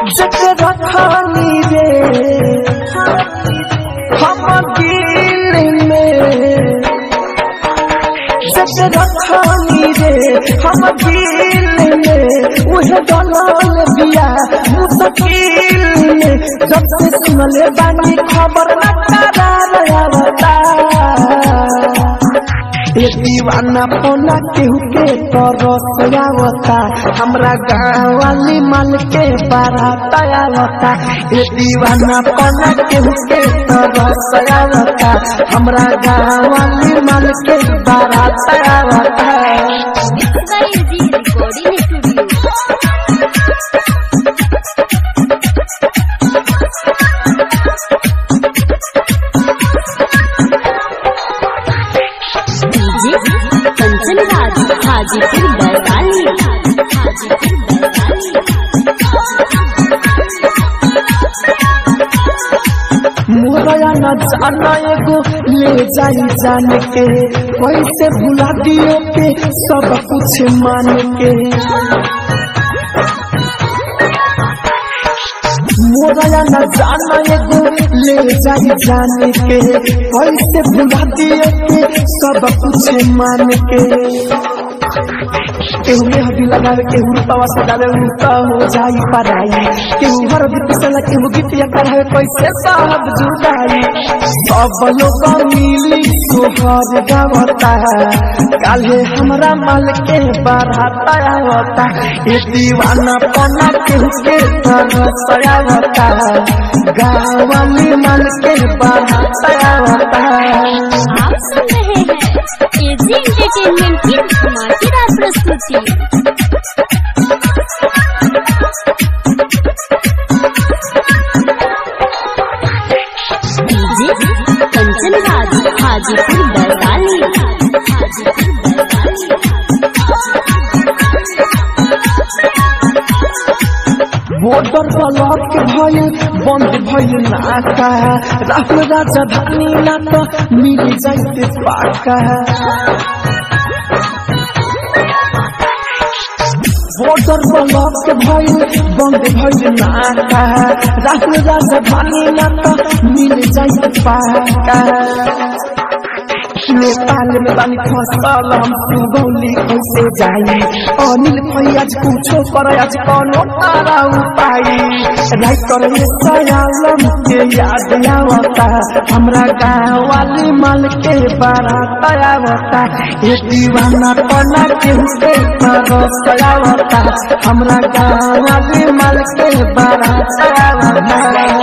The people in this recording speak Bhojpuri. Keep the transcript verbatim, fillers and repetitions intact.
जकरा खानी रे हम दिल में, जकरा खानी रे हम दिल में वह दलाल बिया मुश्किल में। जब से सुनले बानी खबर न करार आवता, ये दीवाना पोना केहू के तरस आवता, हमरा गाँव वाली माल के बारात आवता। ये दीवाना पोना केहू के तरस आवता, हमरा गाँव वाली माल के बारात आवता। हाजीपुर वैशाली, मोरया न जाना एगो ले जाई जान के, कैसे भुला दियो के सब कुछ मान के। मोरया न जाना एगो ले जाई जान के, कैसे भुला दियो के सब कुछ मान के। केहू में हदी लगावे केहू रूपवा सजावे उल्टा हो जाई पराई, केहू हर पिसला केहू गिटिया करावे कैसे साहब जुदाई। सब लोग मिली सोहर गावता, काले हमरा माल के बारात आवता। ये दीवाना पना केहू के तरस आवता, गाँव वाली माल के बारात आवता। आप सुन रहे हैं एजी एंटरटेनमेंट की धमाकेदार प्रस्तुति। DJ Kanchan Raj, Hajipur Vaishali, border block भइल बंद भइल नाका, राहुल राजधानी ना तो मिल जाइते पाका। बॉर्डर ब्लॉक भइल बंद भइल नाका, राहुल राजधानी ना तो मिल जाइते पाका। नेपाल में बानी फसल हम सुगौली कैसे जाई, अनिल फैयाज पूछो पर आज कौनो तारा उपाई। राइटर सयालम के याद आवता, हमरा गाँव वाली माल के बारात आवता। ये दीवाना पना केहू के तरस आवता, हमरा गाँव वाली माल के बारात आवता।